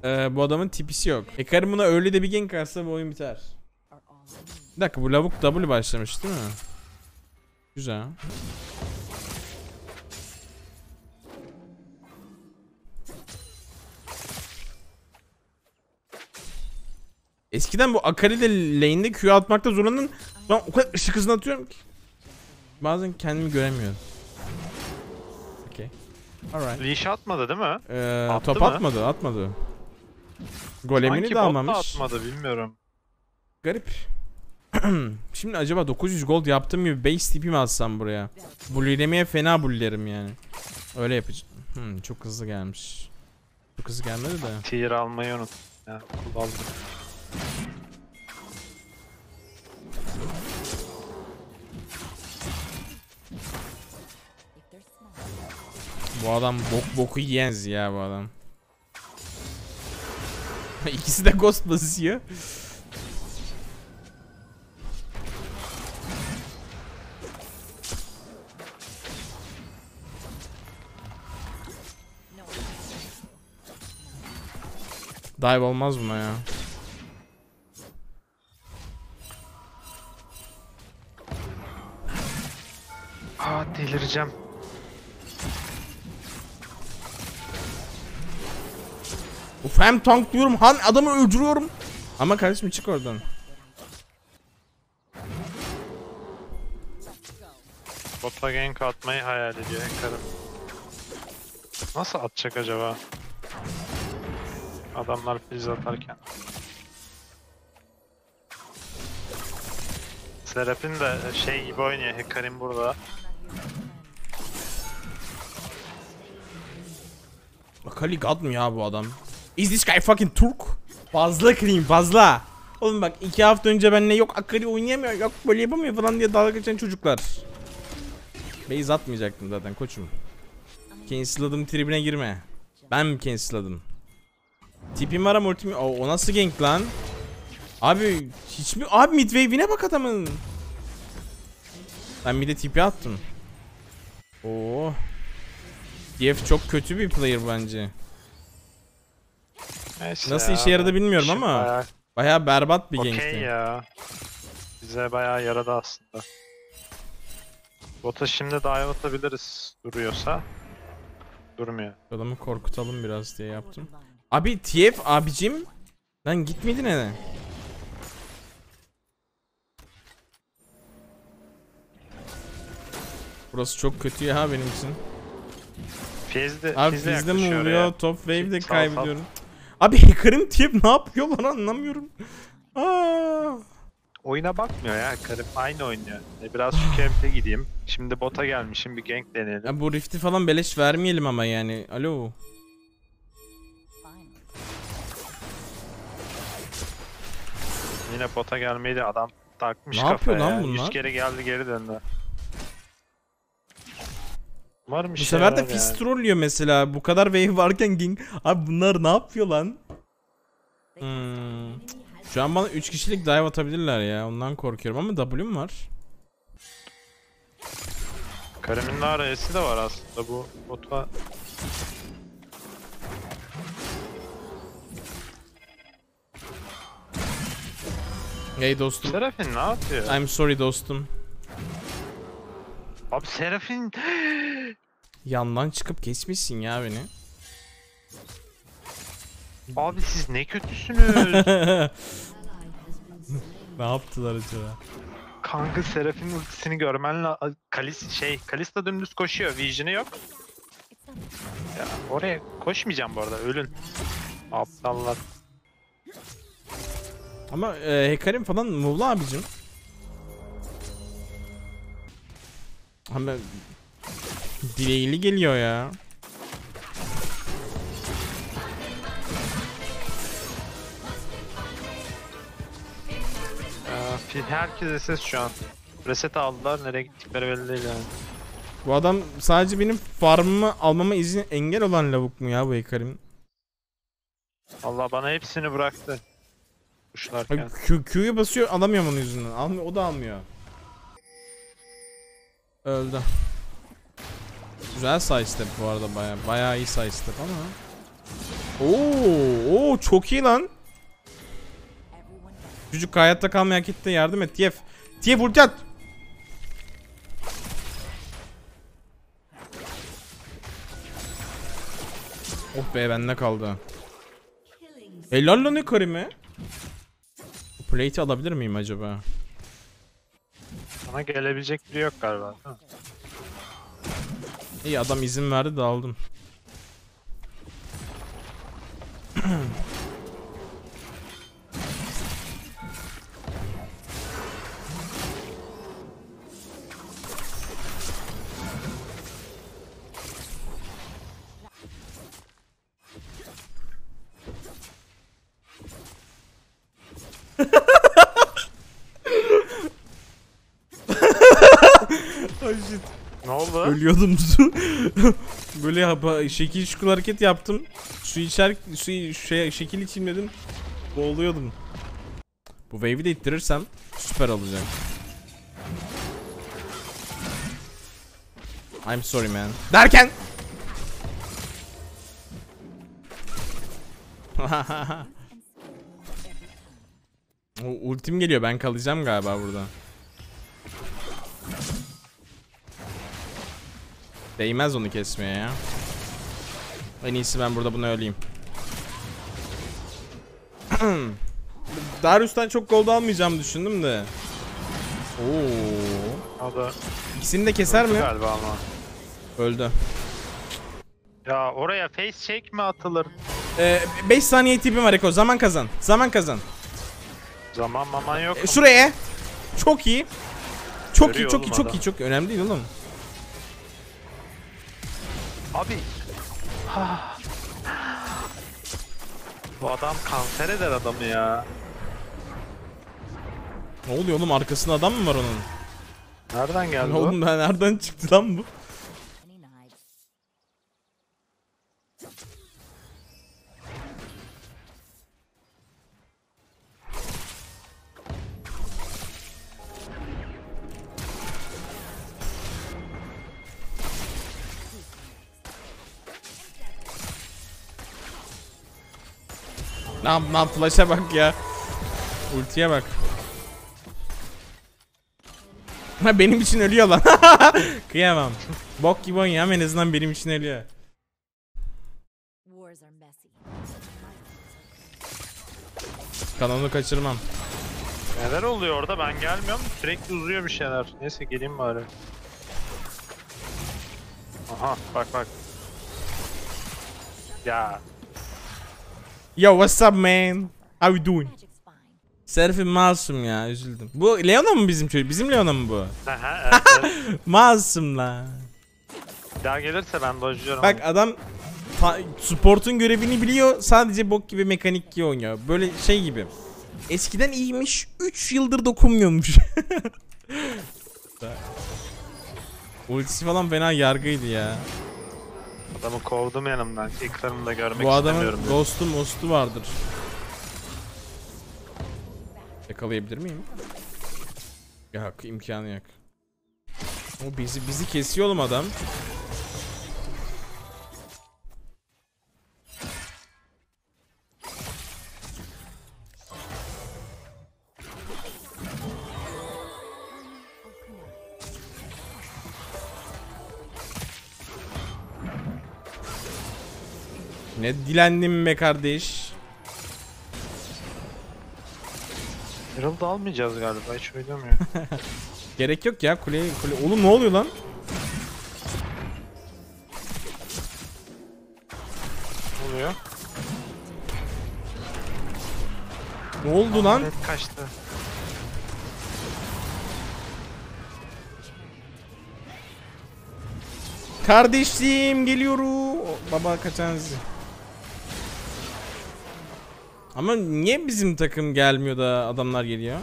Bu adamın tipisi yok. Hecarim buna öyle de bir gank atsa bu oyun biter. Bir dakika, bu lavuk W başlamış değil mi? Güzel. Eskiden bu Akali'de lane'de Q atmakta zorlanın. Ben o kadar ışık hızını atıyorum ki. Bazen kendimi göremiyorum. Okay. Alright. Leash atmadı değil mi? Top mı? atmadı. Golemini sanki de almamış. Sanki bot da atmadı, bilmiyorum. Garip. Şimdi acaba 900 gold yaptığım gibi base tipi mi alsam buraya? Bully'lemeye fena bullerim yani. Öyle yapacağım. Çok hızlı gelmiş. Çok hızlı gelmedi de. Tier almayı unut. Yani kullandım. Bu adam boku yiyenz ya bu adam. İkisi de ghost basıyor. Dive olmaz buna ya. Delireceğim. Uf, hem tanklıyorum hem adamı öldürüyorum. Ama kardeşim çık oradan. Bota gank atmayı hayal ediyor Hecarim. Nasıl atacak acaba? Adamlar freeze atarken. Seraphine de şey gibi oynuyor, Hecarim burada. Akali god mu ya bu adam? Is this guy fucking Turk? Fazla clean, fazla. Oğlum bak 2 hafta önce benimle yok Akali oynayamıyor, yok böyle yapamıyor falan diye dalga geçen çocuklar. Base atmayacaktım zaten koçum. Cancel'ladım tribine girme. Ben mi cancel'ladım? Tipim var ama ultim... O nasıl gank lan? Abi hiç mi... Abi midwave'ine bak adamın. Ben bir de tipi attım. Oo. DF çok kötü bir player bence. Neyse Nasıl ya, işe yaradı bilmiyorum ama bayağı berbat bir gankti. Okey ya. Bize bayağı yaradı aslında. Bota şimdi dive atabiliriz duruyorsa. Durmuyor. Adamı korkutalım biraz diye yaptım. Abi TF abicim. Lan gitmedi ne? Burası çok kötü ya benim için. Abi Fizz'de mi oluyor? Top wave'de kaybediyorum. Abi Hecarim TF ne yapıyor lan anlamıyorum. Oyuna bakmıyor ya Hecarim, aynı oynuyor. Biraz şu camp'e gideyim. Şimdi bota gelmişim, bir gank deneyelim. Ya bu rift'i falan beleş vermeyelim ama yani. Alo. Yine bota gelmeyi de adam takmış ne kafaya. Lan bunlar? 100 kere geldi geri döndü. Varmış bu sefer de yani. Fizz trollüyor mesela. Bu kadar wave varken Ging. Abi bunlar ne yapıyor lan? Şu an bana 3 kişilik dive atabilirler ya. Ondan korkuyorum ama W'm var. Karim'in AR'si de var aslında bu bota. Hey dostum. Seraphine ne yapıyor? I'm sorry dostum. Abi Seraphine Yandan çıkıp geçmişsin ya beni. Abi siz ne kötüsünüz. Ne yaptılar acaba? Kanka Seraphine ultisini görmen lazım. Kalista dümdüz koşuyor. Vision'ı yok. Ya oraya koşmayacağım bu arada. Ölün. Aptallar. Ama Hecarim falan Muğla abicim. Ama dileğili geliyor ya. Herkes SS şu an. Reset aldılar. Nereye gittikleri belli değil yani. Bu adam sadece benim farmımı almama izin engel olan lavuk mu ya bu Hecarim? Allah bana hepsini bıraktı. Kuşlarken. Q'yu basıyor alamıyorum onun yüzünden. Almıyor, o da almıyor. Öldü. Güzel side step bu arada bayağı iyi side step ama. Oo, çok iyi lan. Çocuk hayatta kalmaya hak etti, yardım et TF. TF ulti at. Oh be, bende kaldı. Helal lan Karime. Plate'i alabilir miyim acaba? Sana gelebilecek biri yok galiba. Değil mi? İyi, adam izin verdi de aldım. Ay shit. Ne oldu? Ölüyordum. Böyle şekil şukul hareket yaptım. Şekil içeyim dedim. Boğuluyordum. Bu wave'i de ittirirsem süper olacak. I'm sorry man. Derken o ultim geliyor, ben kalacağım galiba burada. Değmez onu kesmeye ya. En iyisi ben burada bunu öleyim. Darius'tan çok gold almayacağımı düşündüm de. Oo. O da İkisini de keser mi? galiba ama. Öldü. Ya oraya face shake mi atılır? 5 saniye tipim var Eko. Zaman kazan. Zaman kazan. Zaman maman yok. Şuraya. Çok iyi. Çok iyi, Görüyor çok iyi, oğlum çok adam. iyi, çok iyi. Önemli değil oğlum. Abi. Bu adam kanser eder adamı ya. Ne oluyor oğlum? Arkasında adam mı var onun? Nereden geldi o? Oğlum nereden çıktı lan bu? Lan flash'a bak ya. Ultiye bak. Ha, benim için ölüyor lan. Kıyamam. Bok gibi oynuyor ama en azından benim için ölüyor. Kanalını kaçırmam. Neler oluyor orada, ben gelmiyorum. Sürekli uzuyor bir şeyler. Neyse geleyim bari. Aha bak bak. Ya. Yo, what's up man? How you doing? Serafim masum ya, üzüldüm. Bu Leona mı bizim çocuk? Bizim Leona mı bu? Aha, evet, evet. Masum la. Bir daha gelirse ben dojluyorum. Bak adam support'un görevini biliyor, sadece bok gibi mekanik oynuyor. Böyle şey gibi. Eskiden iyiymiş, 3 yıldır dokunmuyormuş. Ultisi falan fena yargıydı ya. Adamı kovdum yanımdan. İlklarını da görmek Bu adamın istemiyorum. ghost'u vardır. Yakalayabilir miyim? Yok, imkanı yok. O bizi kesiyor oğlum adam. Ne dilendim be kardeş. Herald'ı almayacağız galiba, hiç oynamıyor. Gerek yok ya, kule. Oğlum ne oluyor lan? Ne oluyor? Ne oldu lan? Evet, kaçtı. Kardeşim geliyorum. Baba kaçanız. Ama niye bizim takım gelmiyor da adamlar geliyor?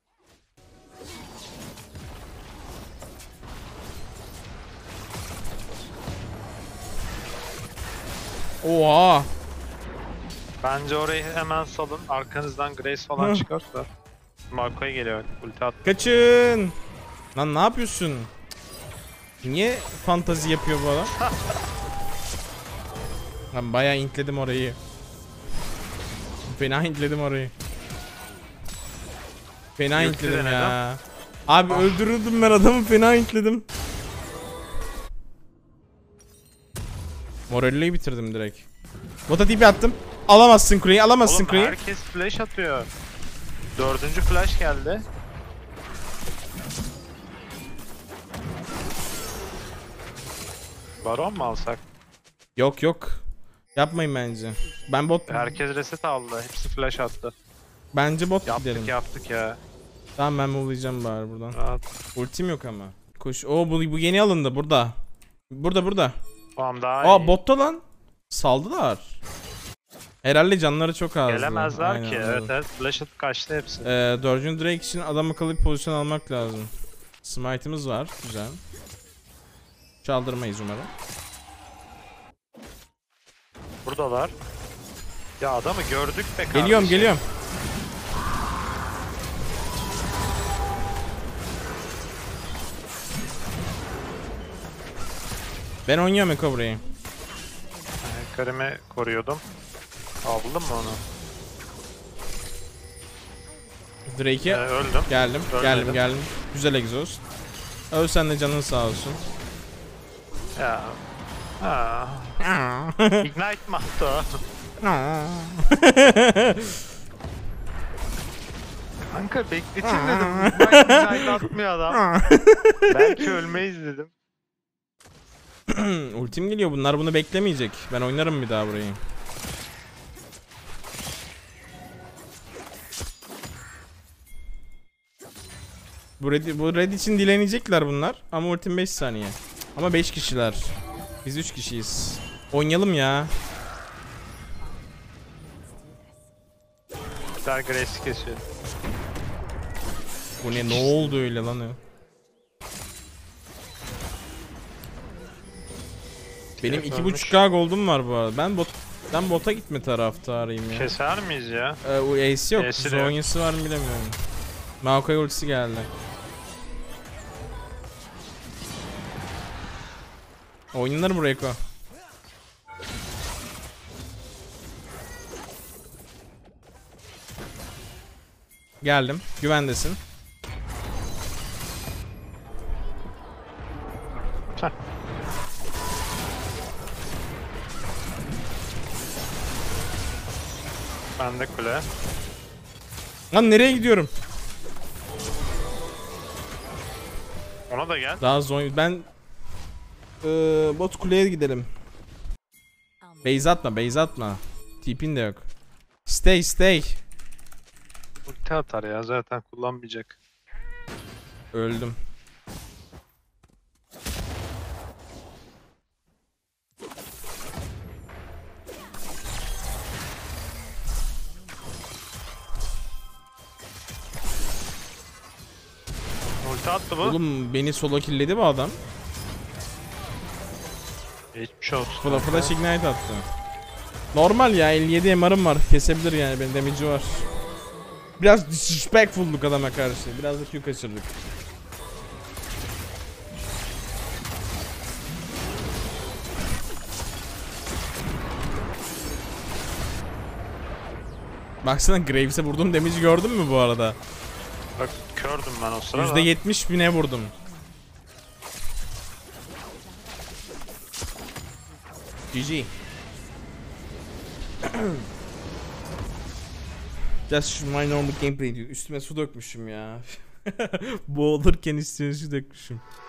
Oha. Bence orayı hemen salın. Arkanızdan Grace falan çıkarsa. Marco'ya geliyor. Ulti at. Kaçın. Lan ne yapıyorsun? Niye fantazi yapıyor bu adam? Ben bayağı intledim orayı. Fena hintledim orayı. Fena Yoktu hintledim denedim. ya. Abi öldürürdüm ben adamı, fena hintledim. Morelli'yi bitirdim direkt. Bota TP attım. Alamazsın kuleyi, alamazsın Oğlum kuleyi. herkes flash atıyor. 4. flash geldi. Baron mu alsak? Yok yok. Yapmayın bence. Ben bot... Herkes reset aldı. Hepsi flash attı. Bence bot Yaptık gidelim. yaptık ya. Tamam, ben move'layacağım bari buradan. Rahat. Ultim yok ama. Koş. Oo, bu yeni alındı burada. Burada. Tamam daha Aa, iyi. botta lan. Saldılar. Herhalde canları çok azdı. Gelemezler Aynen, ki. anladım. Evet flash atıp kaçtı hepsi. 4. Drake için adam akıllı bir pozisyon almak lazım. Smite'ımız var. Güzel. Çaldırmayız umarım. Buradalar. Ya adamı gördük be kardeşim. Geliyorum. Ben oynuyorum Eko burayı. Karımı koruyordum. Aldın mı onu? Drake'e Öldüm. geldim. Ölmedim. Geldim. Güzel egzoz. Öl sen de, canın sağ olsun. Ya. Ha. Ignite mi attı o? Kanka bekleteyim dedim. Ignite atmıyor adam. Belki ölmeyiz dedim. Ultim geliyor, bunlar bunu beklemeyecek. Ben oynarım bir daha burayı. Bu red için dilenecekler bunlar. Ama ultim 5 saniye. Ama 5 kişiler. Biz 3 kişiyiz. Oynayalım ya. Güzel Grace kesiyor. Bu ne oldu öyle lan o? Benim Şey 2.5k gold'um var bu arada. Ben bota gitme taraftarıyım ya. Keser miyiz ya? O ace yok. Ace'i de yok. Zonya'sı var mı bilemiyorum. Maokai ultisi geldi. Oynanır buraya Eko. Geldim. Güvendesin. Heh. Ben de kule. Lan nereye gidiyorum? Ona da gel. Daha Zonya... Ben... bot kuleye gidelim. Base atma. Tipin de yok. Stay. Ulti atar ya zaten kullanmayacak. Öldüm. Ulti attı bu. Oğlum beni solo killedi bu adam. Geçmiş olsun. Flash ignite attı. Normal ya, 57 MR'ım var. Kesebilir yani, benim damage'i var. Biraz disrespectful'luk adama karşı. Biraz da Q kaçırdık. Baksana, Graves'e vurduğum damage'i gördün mü bu arada? Bak kördüm ben o sırada. %70 bine vurdum. GG. Just my normal gameplay diyor. Üstüme su dökmüşüm ya. Boğulurken üstüme su dökmüşüm.